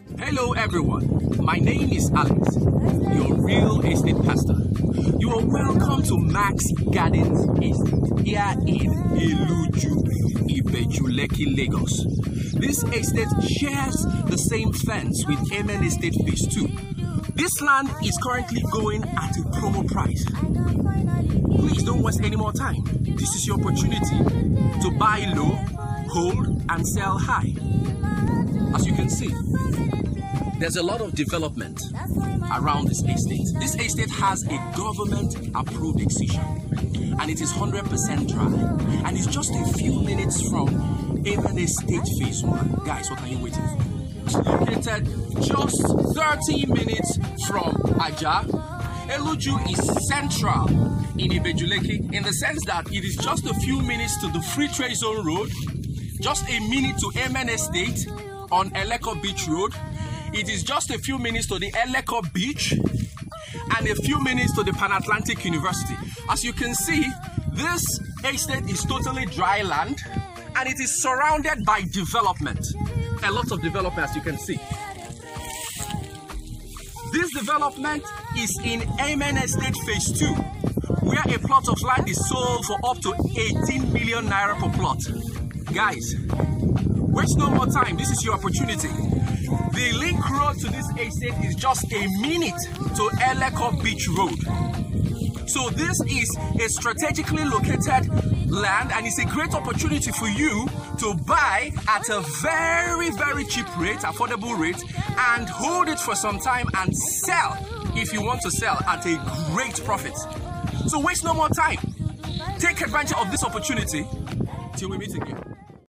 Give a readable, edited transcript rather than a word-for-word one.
Hello everyone, my name is Alex, your real estate pastor. You are welcome to Max Gardens Estate here in Eluju, Ibejuleki, Lagos. This estate shares the same fence with Amen Estate Phase 2. This land is currently going at a promo price. Please don't waste any more time. This is your opportunity to buy low, hold and sell high. As you can see, there's a lot of development around this estate. This estate has a government-approved excision, and it is 100% dry, and it's just a few minutes from Amen Estate Phase 1. Guys, what are you waiting for? It's located just 30 minutes from Ajah. Eluju is central in Ibejuleki in the sense that it is just a few minutes to the Free Trade Zone Road, just a minute to Amen Estate on Eleko Beach Road. It is just a few minutes to the Eleko Beach and a few minutes to the Pan-Atlantic University. As you can see, this estate is totally dry land and it is surrounded by development. A lot of development, as you can see. This development is in Amen Estate Phase 2, where a plot of land is sold for up to 18 million naira per plot. Guys, waste no more time. This is your opportunity. The link road to this estate is just a minute to Eleko Beach Road. So this is a strategically located land and it's a great opportunity for you to buy at a very, very cheap rate, affordable rate, and hold it for some time and sell if you want to sell at a great profit. So waste no more time. Take advantage of this opportunity till we meet again.